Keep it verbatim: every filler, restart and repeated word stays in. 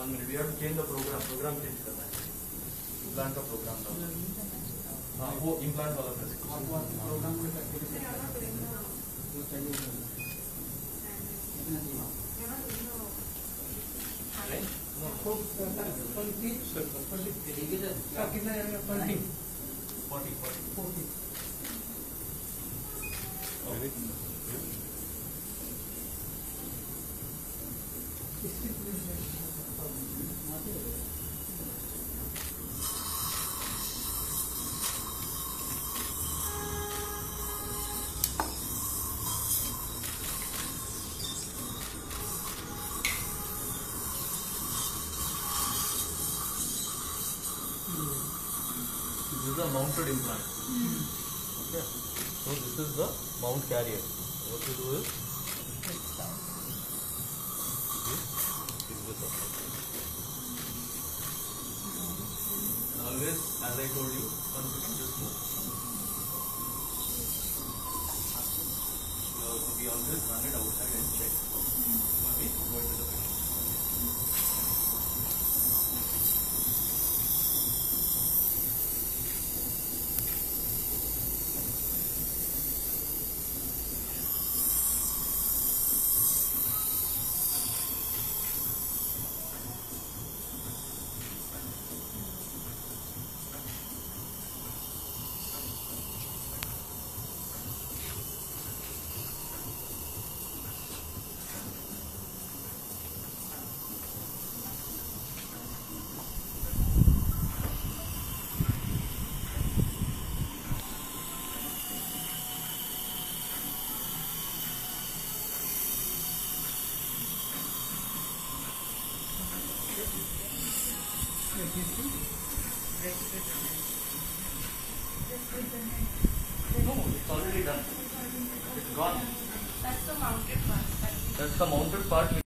one minute. We have to change the program. Program change करना है. Implant का program डालना है. हाँ वो implant वाला prescription. program को activate करना है. वो चाहिए. कितना चाहिए? No. Forty. Sir, forty. Sir, कितना जाएगा? Forty. Forty. Forty. Forty. This is a mounted implant. Mm. Okay. So this is the mount carrier. What you do is this this up. Always, as I told you, one second, just move. So we always run it outside and check. Maybe go into the patient. No, it's already done. It's gone. That's the mounted part. That's the mounted part.